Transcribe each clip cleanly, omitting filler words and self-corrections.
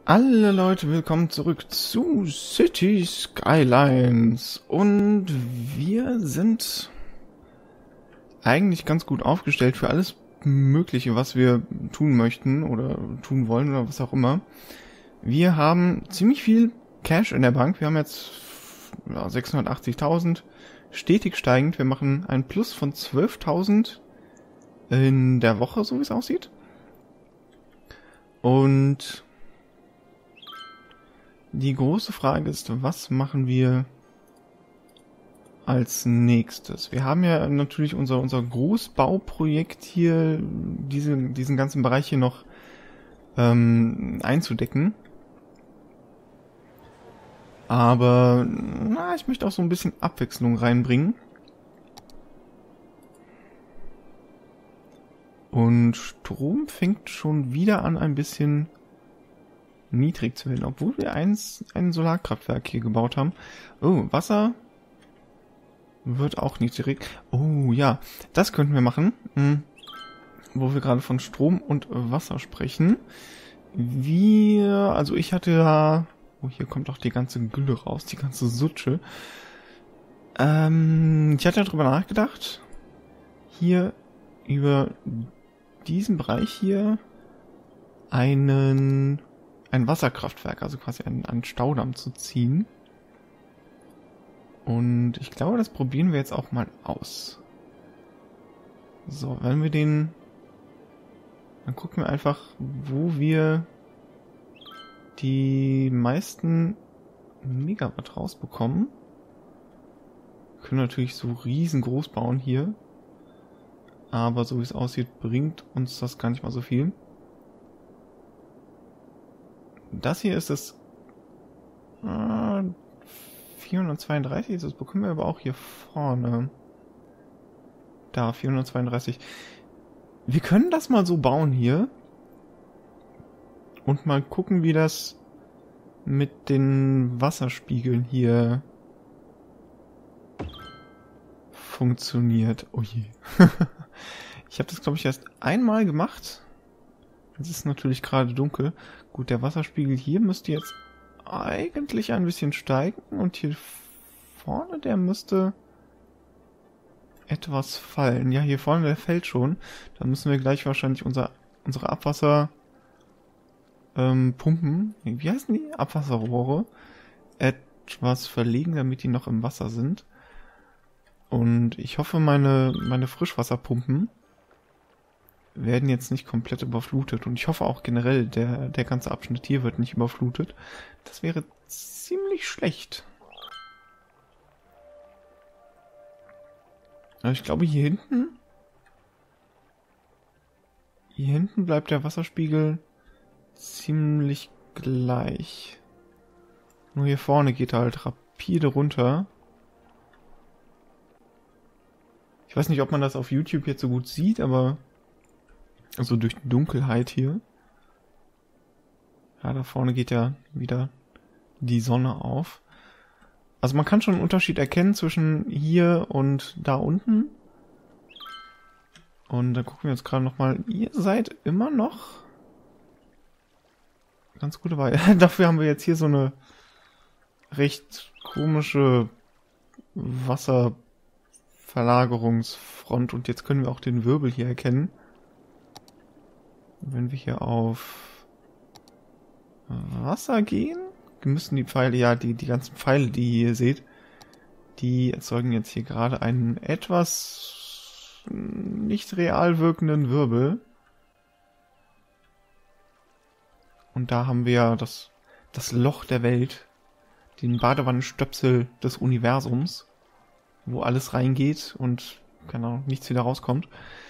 Alle Leute, willkommen zurück zu City Skylines. Und wir sind eigentlich ganz gut aufgestellt für alles Mögliche, was wir tun möchten oder tun wollen oder was auch immer. Wir haben ziemlich viel Cash in der Bank. Wir haben jetzt 680.000, stetig steigend. Wir machen ein Plus von 12.000 in der Woche, so wie es aussieht. Und die große Frage ist, was machen wir als nächstes? Wir haben ja natürlich unser Großbauprojekt hier, diesen ganzen Bereich hier noch einzudecken. Aber ich möchte auch so ein bisschen Abwechslung reinbringen. Und Strom fängt schon wieder an, ein bisschen niedrig zu werden, obwohl wir ein Solarkraftwerk hier gebaut haben. Oh, Wasser wird auch niedrig. Oh ja, das könnten wir machen, wo wir gerade von Strom und Wasser sprechen. Also ich hatte ja, oh, hier kommt auch die ganze Gülle raus, die ganze Sutsche. Ich hatte darüber nachgedacht, hier über diesen Bereich hier ein Wasserkraftwerk, also quasi einen Staudamm zu ziehen. Und ich glaube, das probieren wir jetzt auch mal aus. So, wenn wir dann gucken wir einfach, wo wir die meisten Megawatt rausbekommen. Wir können natürlich so riesengroß bauen hier. Aber so wie es aussieht, bringt uns das gar nicht mal so viel. Das hier ist das 432, das bekommen wir aber auch hier vorne. Da, 432. Wir können das mal so bauen hier. Und mal gucken, wie das mit den Wasserspiegeln hier funktioniert. Oh je. Ich habe das, glaube ich, erst einmal gemacht. Es ist natürlich gerade dunkel. Gut, der Wasserspiegel hier müsste jetzt eigentlich ein bisschen steigen. Und hier vorne, der müsste etwas fallen. Ja, hier vorne, der fällt schon. Da müssen wir gleich wahrscheinlich unsere Abwasser pumpen. Wie heißen die? Abwasserrohre. Etwas verlegen, damit die noch im Wasser sind. Und ich hoffe, meine Frischwasserpumpen werden jetzt nicht komplett überflutet. Und ich hoffe auch generell, der ganze Abschnitt hier wird nicht überflutet. Das wäre ziemlich schlecht. Aber ich glaube, hier hinten bleibt der Wasserspiegel ziemlich gleich. Nur hier vorne geht er halt rapide runter. Ich weiß nicht, ob man das auf YouTube jetzt so gut sieht, aber also durch die Dunkelheit hier. Ja, da vorne geht ja wieder die Sonne auf. Also man kann schon einen Unterschied erkennen zwischen hier und da unten. Und dann gucken wir jetzt gerade nochmal. Ihr seid immer noch ganz gut dabei. Dafür haben wir jetzt hier so eine recht komische Wasserverlagerungsfront. Und jetzt können wir auch den Wirbel hier erkennen. Wenn wir hier auf Wasser gehen, müssen die Pfeile, ja, die ganzen Pfeile, die ihr seht, die erzeugen jetzt hier gerade einen etwas nicht real wirkenden Wirbel. Und da haben wir ja das Loch der Welt, den Badewannenstöpsel des Universums, wo alles reingeht und, keine Ahnung, nichts wieder rauskommt.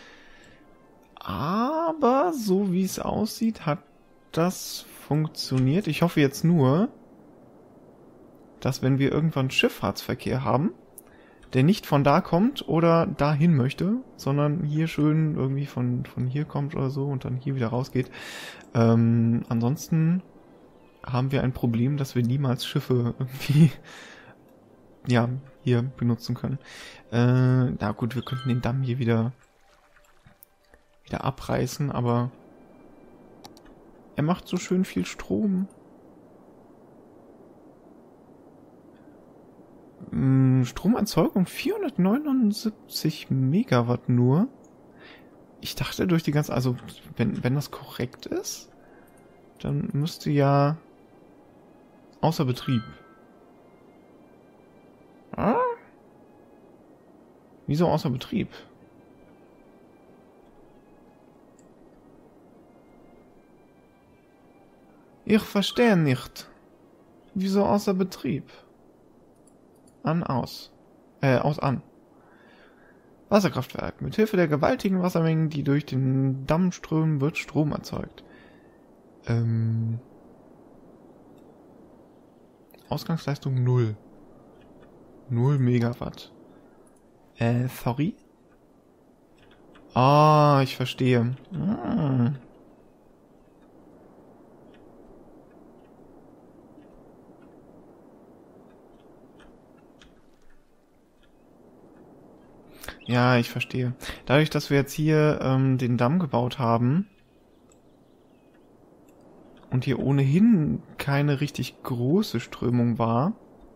Aber so wie es aussieht, hat das funktioniert. Ich hoffe jetzt nur, dass wenn wir irgendwann Schifffahrtsverkehr haben, der nicht von da kommt oder dahin möchte, sondern hier schön irgendwie von hier kommt oder so und dann hier wieder rausgeht. Ansonsten haben wir ein Problem, dass wir niemals Schiffe irgendwie ja, hier benutzen können. Na gut, wir könnten den Damm hier wieder abreißen, aber er macht so schön viel Strom. Stromerzeugung 479 Megawatt nur. Ich dachte durch die ganze... Also, wenn das korrekt ist, dann müsste ja... Außer Betrieb. Ah? Wieso außer Betrieb? Ich verstehe nicht. Wieso außer Betrieb? An, aus. Aus, an. Wasserkraftwerk. Mit Hilfe der gewaltigen Wassermengen, die durch den Damm strömen, wird Strom erzeugt. Ausgangsleistung 0. 0 Megawatt. Sorry? Ah, ich verstehe. Ja, ich verstehe. Dadurch, dass wir jetzt hier den Damm gebaut haben und hier ohnehin keine richtig große Strömung war,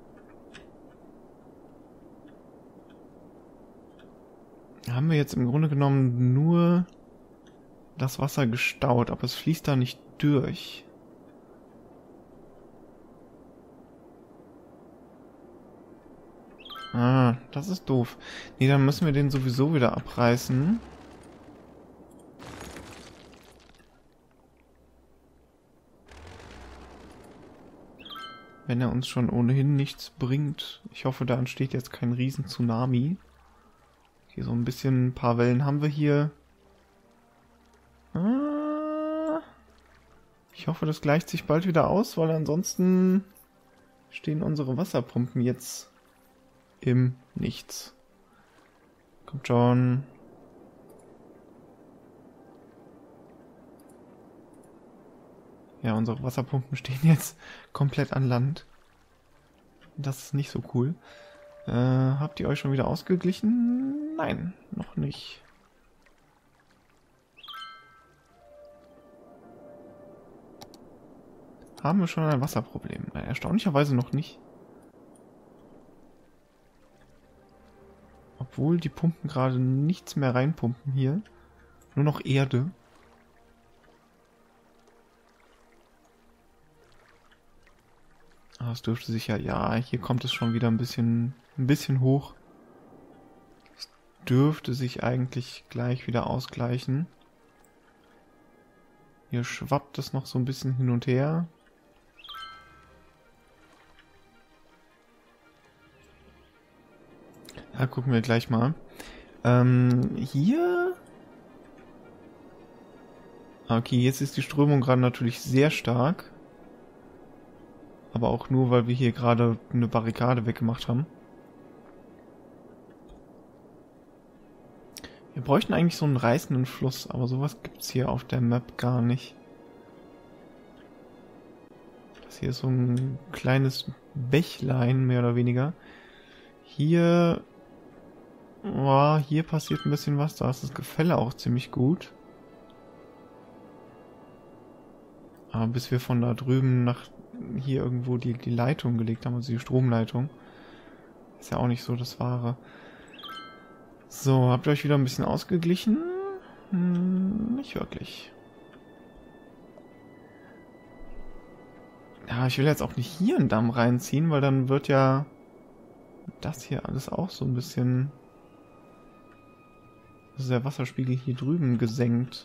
haben wir jetzt im Grunde genommen nur das Wasser gestaut, aber es fließt da nicht durch. Ah, das ist doof. Nee, dann müssen wir den sowieso wieder abreißen. Wenn er uns schon ohnehin nichts bringt. Ich hoffe, da entsteht jetzt kein Riesen-Tsunami. Hier so ein paar Wellen haben wir hier. Ah, ich hoffe, das gleicht sich bald wieder aus, weil ansonsten stehen unsere Wasserpumpen jetzt im Nichts. Kommt schon. Ja, unsere Wasserpumpen stehen jetzt komplett an Land. Das ist nicht so cool. Habt ihr euch schon wieder ausgeglichen? Nein, noch nicht. Haben wir schon ein Wasserproblem? Nein, erstaunlicherweise noch nicht. Obwohl die Pumpen gerade nichts mehr reinpumpen hier. Nur noch Erde. Aber es dürfte sich ja, hier kommt es schon wieder ein bisschen hoch. Es dürfte sich eigentlich gleich wieder ausgleichen. Hier schwappt es noch so ein bisschen hin und her. Ja, gucken wir gleich mal. Hier... Okay, jetzt ist die Strömung gerade natürlich sehr stark. Aber auch nur, weil wir hier gerade eine Barrikade weggemacht haben. Wir bräuchten eigentlich so einen reißenden Fluss, aber sowas gibt's hier auf der Map gar nicht. Das hier ist so ein kleines Bächlein, mehr oder weniger. Hier... Oh, hier passiert ein bisschen was, da ist das Gefälle auch ziemlich gut. Aber bis wir von da drüben nach hier irgendwo die Leitung gelegt haben, also die Stromleitung, ist ja auch nicht so das Wahre. So, habt ihr euch wieder ein bisschen ausgeglichen? Nicht wirklich. Ja, ich will jetzt auch nicht hier einen Damm reinziehen, weil dann wird ja das hier alles auch so ein bisschen... Also der Wasserspiegel hier drüben gesenkt.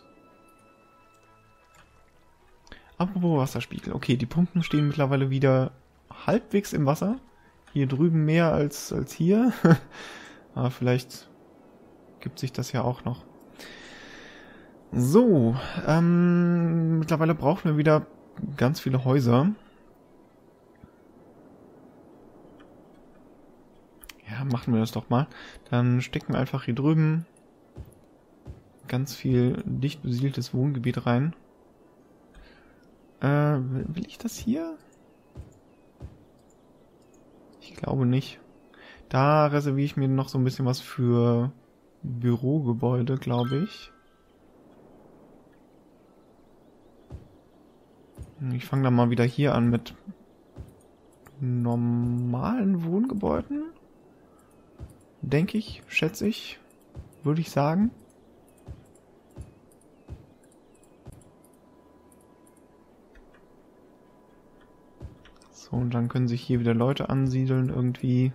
Apropos Wasserspiegel. Okay, die Pumpen stehen mittlerweile wieder halbwegs im Wasser. Hier drüben mehr als hier. Aber vielleicht gibt sich das ja auch noch. So, mittlerweile brauchen wir wieder ganz viele Häuser. Ja, machen wir das doch mal. Dann stecken wir einfach hier drüben ganz viel dicht besiedeltes Wohngebiet rein. Will ich das hier? Ich glaube nicht. Da reserviere ich mir noch so ein bisschen was für Bürogebäude, glaube ich. Ich fange dann mal wieder hier an mit normalen Wohngebäuden. denke ich, schätze ich, würde ich sagen. So, und dann können sich hier wieder Leute ansiedeln irgendwie.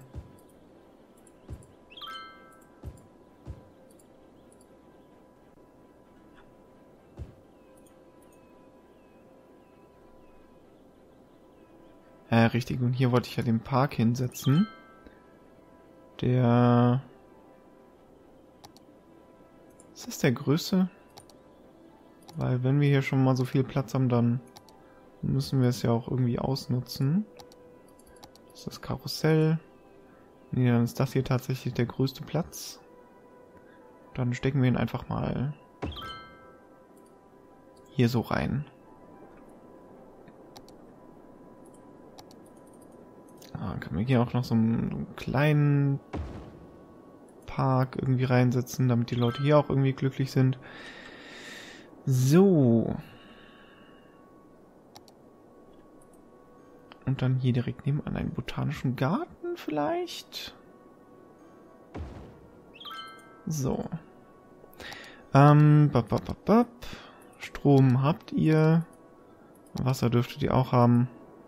Ja, richtig. Und hier wollte ich ja den Park hinsetzen. Der... Ist das der größte? Weil wenn wir hier schon mal so viel Platz haben, dann müssen wir es ja auch irgendwie ausnutzen. Das ist das Karussell. Nee, dann ist das hier tatsächlich der größte Platz. Dann stecken wir ihn einfach mal hier so rein. Ah, können wir hier auch noch so einen kleinen Park irgendwie reinsetzen, damit die Leute hier auch irgendwie glücklich sind. So. Und dann hier direkt nebenan einen botanischen Garten vielleicht? So. Strom habt ihr. Wasser dürftet ihr auch haben.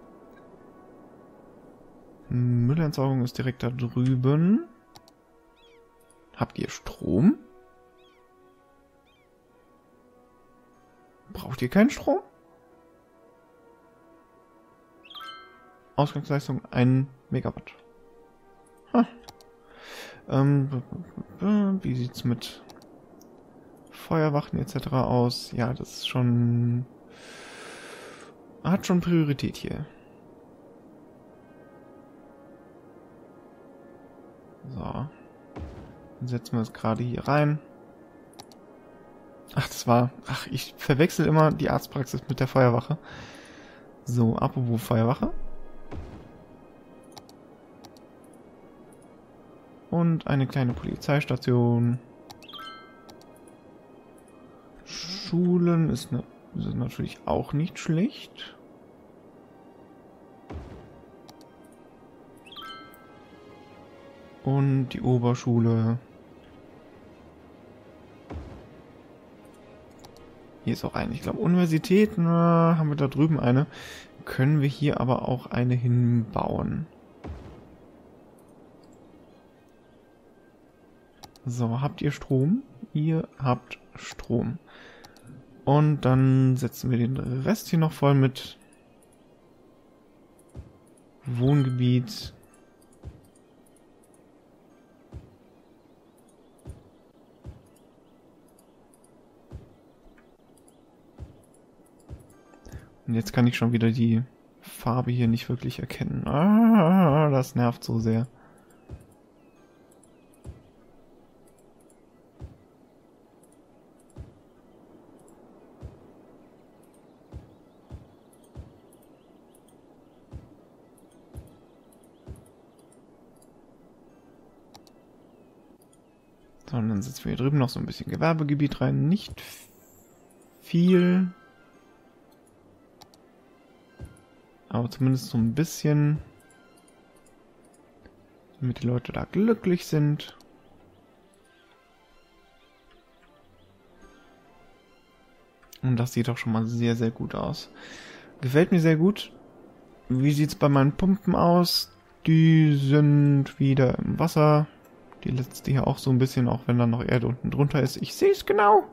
Müllentsorgung ist direkt da drüben. Habt ihr Strom? Braucht ihr keinen Strom? Ausgangsleistung 1 Megawatt. Wie sieht's mit Feuerwachen etc. aus? Ja, das ist schon... Hat schon Priorität hier. So. Dann setzen wir es gerade hier rein. Ach, ich verwechsel immer die Arztpraxis mit der Feuerwache. So, apropos Feuerwache. Und eine kleine Polizeistation. Schulen sind natürlich auch nicht schlecht. Und die Oberschule. Hier ist auch eine. Ich glaube, Universität, na, haben wir da drüben eine. Können wir hier aber auch eine hinbauen. So, habt ihr Strom? Ihr habt Strom. Und dann setzen wir den Rest hier noch voll mit Wohngebiet. Und jetzt kann ich schon wieder die Farbe hier nicht wirklich erkennen. Ah, das nervt so sehr. So, und dann setzen wir hier drüben noch so ein bisschen Gewerbegebiet rein. Nicht viel. Aber zumindest so ein bisschen. Damit die Leute da glücklich sind. Und das sieht doch schon mal sehr, sehr gut aus. Gefällt mir sehr gut. Wie sieht es bei meinen Pumpen aus? Die sind wieder im Wasser. Die letzte hier auch so ein bisschen, auch wenn da noch Erde unten drunter ist. Ich sehe es genau.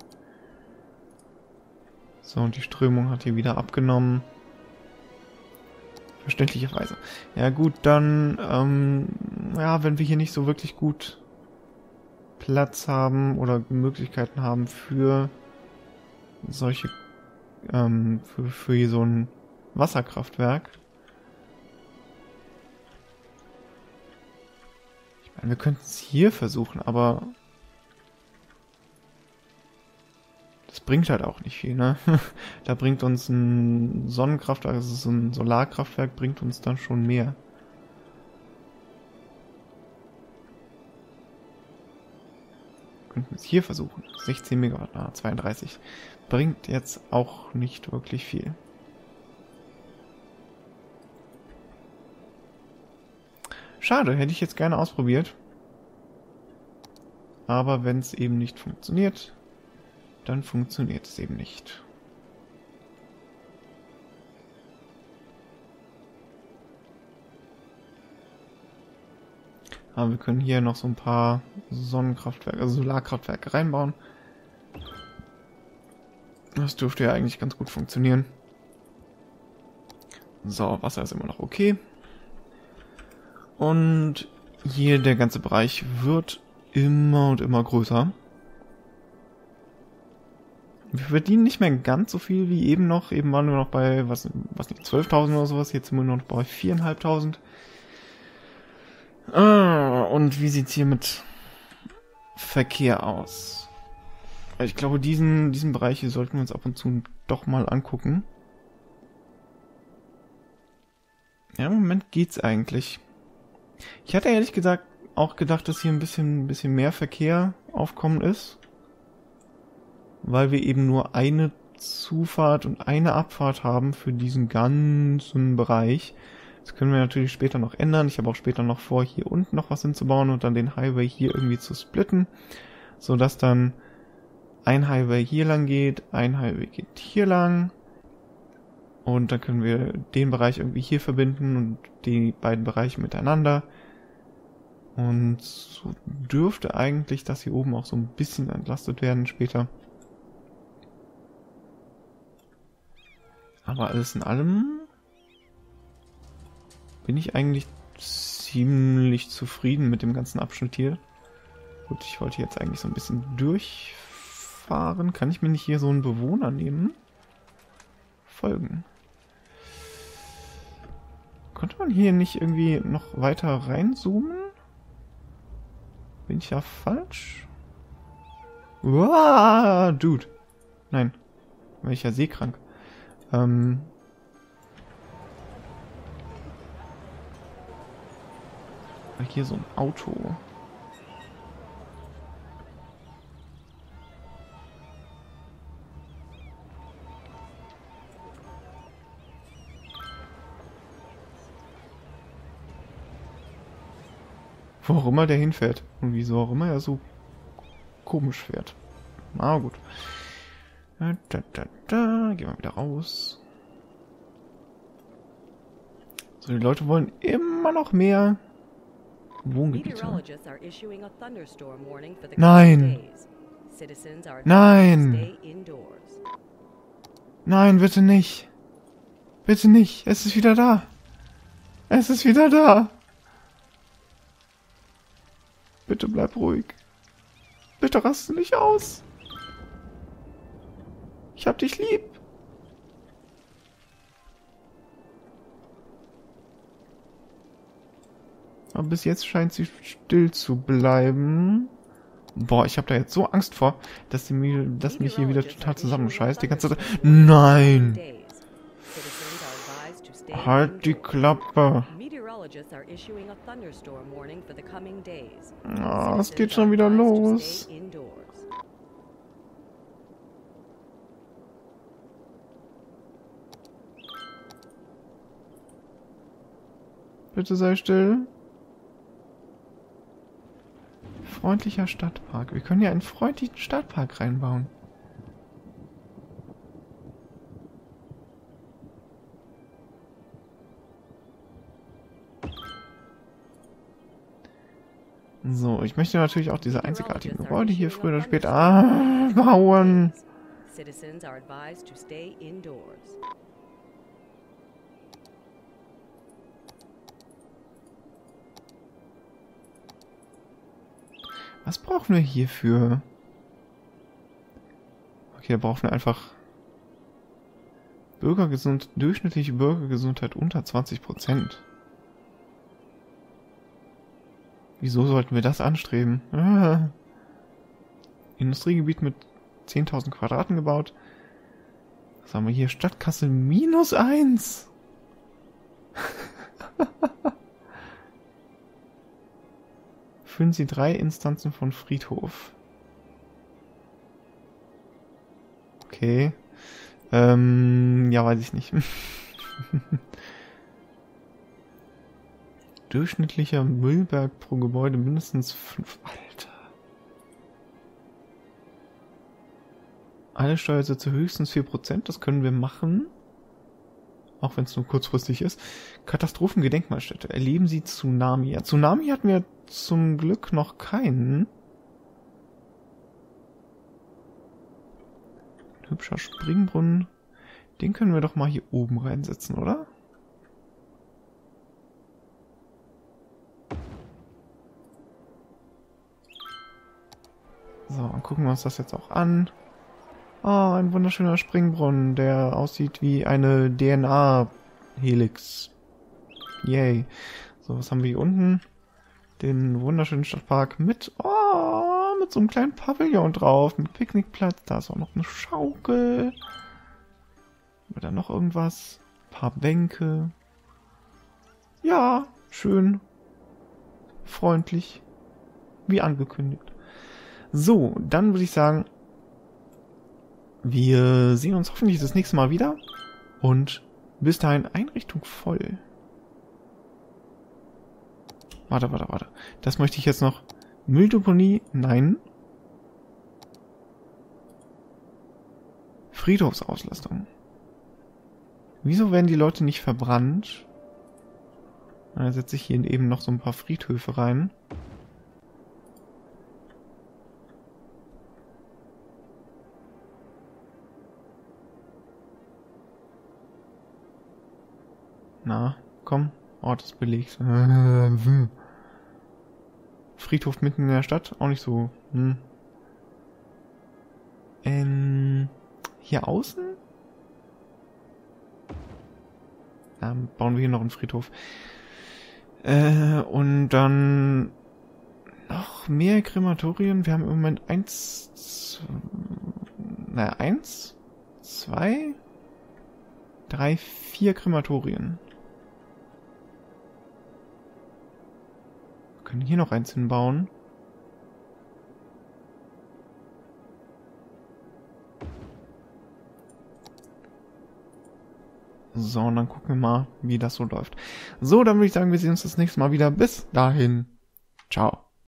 So, und die Strömung hat hier wieder abgenommen. Verständlicherweise. Ja gut, dann, ja, wenn wir hier nicht so wirklich gut Platz haben oder Möglichkeiten haben für solche, für hier so ein Wasserkraftwerk. Ich meine, wir könnten es hier versuchen, aber das bringt halt auch nicht viel, ne? Da bringt uns ein Sonnenkraftwerk, also so ein Solarkraftwerk, bringt uns dann schon mehr. Könnten wir es hier versuchen. 16 Megawatt, 32. Bringt jetzt auch nicht wirklich viel. Schade, hätte ich jetzt gerne ausprobiert. aber wenn es eben nicht funktioniert, dann funktioniert es eben nicht. Aber wir können hier noch so ein paar Sonnenkraftwerke, also Solarkraftwerke reinbauen. Das dürfte ja eigentlich ganz gut funktionieren. So, Wasser ist immer noch okay. Und hier der ganze Bereich wird immer und immer größer. Wir verdienen nicht mehr ganz so viel wie eben noch. Eben waren wir noch bei, was nicht, 12.000 oder sowas. Jetzt sind wir nur noch bei 4.500. Und wie sieht's hier mit Verkehr aus? Ich glaube, diesen Bereich hier sollten wir uns ab und zu doch mal angucken. Ja, im Moment geht's eigentlich. Ich hatte ehrlich gesagt auch gedacht, dass hier ein bisschen mehr Verkehr aufkommen ist. Weil wir eben nur eine Zufahrt und eine Abfahrt haben für diesen ganzen Bereich. Das können wir natürlich später noch ändern. Ich habe auch später noch vor, hier unten noch was hinzubauen und dann den Highway hier irgendwie zu splitten, sodass dann ein Highway hier lang geht, ein Highway geht hier lang und dann können wir den Bereich irgendwie hier verbinden und die beiden Bereiche miteinander. Und so dürfte eigentlich das hier oben auch so ein bisschen entlastet werden später. Aber alles in allem bin ich eigentlich ziemlich zufrieden mit dem ganzen Abschnitt hier. Gut, ich wollte jetzt eigentlich so ein bisschen durchfahren. Kann ich mir nicht hier so einen Bewohner nehmen? Folgen. Konnte man hier nicht irgendwie noch weiter reinzoomen? Bin ich ja falsch? Uah, Dude. Nein. War ich ja seekrank. Hier so ein Auto. Wo auch immer der hinfährt. Und wieso auch immer er so komisch fährt. Na gut. Gehen wir wieder raus. So, die Leute wollen immer noch mehr Wohngebiete. Nein! Nein! Nein, bitte nicht! Bitte nicht! Es ist wieder da! Es ist wieder da! Bitte bleib ruhig. Bitte raste nicht aus. Ich hab dich lieb. Aber bis jetzt scheint sie still zu bleiben. Boah, ich habe da jetzt so Angst vor, dass mich hier wieder total zusammenscheißt. Die ganze Zeit. Nein! Halt die Klappe. Ah, es geht schon wieder los. Bitte sei still. Freundlicher Stadtpark. Wir können ja einen freundlichen Stadtpark reinbauen. So, ich möchte natürlich auch diese einzigartigen Gebäude hier früher oder später bauen. Was brauchen wir hierfür? Okay, da brauchen wir einfach durchschnittliche Bürgergesundheit unter 20%. Wieso sollten wir das anstreben? Industriegebiet mit 10.000 Quadraten gebaut. Was haben wir hier? Stadtkasse -1. Füllen Sie 3 Instanzen von Friedhof. Okay. Ja, weiß ich nicht. Durchschnittlicher Müllberg pro Gebäude mindestens 5. Alter. Alle Steuersätze höchstens 4%, das können wir machen. Auch wenn es nur kurzfristig ist. Katastrophengedenkmalstätte. Erleben Sie Tsunami? Ja, Tsunami hatten wir zum Glück noch keinen. Hübscher Springbrunnen. Den können wir doch mal hier oben reinsetzen, oder? So, dann gucken wir uns das jetzt auch an. Oh, ein wunderschöner Springbrunnen, der aussieht wie eine DNA-Helix. Yay. So, was haben wir hier unten? Den wunderschönen Stadtpark mit so einem kleinen Pavillon drauf, mit Picknickplatz. Da ist auch noch eine Schaukel. Haben wir da noch irgendwas? Ein paar Bänke. Ja, schön. Freundlich. Wie angekündigt. So, dann würde ich sagen, wir sehen uns hoffentlich das nächste Mal wieder. Und bis dahin Einrichtung voll. Warte. Das möchte ich jetzt noch. Mülldeponie? Nein. Friedhofsauslastung. Wieso werden die Leute nicht verbrannt? Dann setze ich hier eben noch so ein paar Friedhöfe rein. Na, komm. Ort ist belegt. Friedhof mitten in der Stadt? Auch nicht so. Hier außen? Dann bauen wir hier noch einen Friedhof. Und dann noch mehr Krematorien. Wir haben im Moment 1, 2, 3, 4 Krematorien. Wir können hier noch eins hinbauen. So, und dann gucken wir mal, wie das so läuft. So, dann würde ich sagen, wir sehen uns das nächste Mal wieder. Bis dahin. Ciao.